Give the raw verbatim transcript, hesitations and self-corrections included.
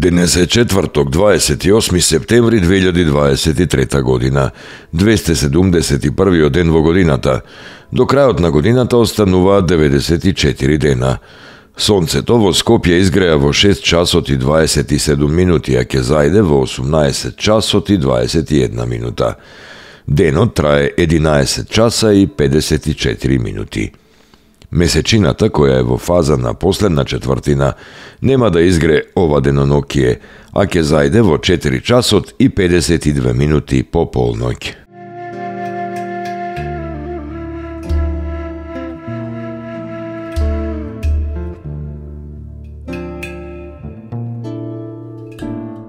Денес е четврток, дваесет и осми септември две илјади дваесет и трета година, двесте седумдесет и првиот ден во годината. До крајот на годината остануваат деветдесет и четири дена. Сонцето во Скопје изгреа во шест часот и дваесет и седум минути, а ќе зајде во осумнаесет часот и дваесет и една минута. Денот трае единаесет часа и педесет и четири минути. Месечината, која е во фаза на последна четвртина, нема да изгре ова денонокие, а ќе зајде во четири часот и педесет и две минути по полноќ.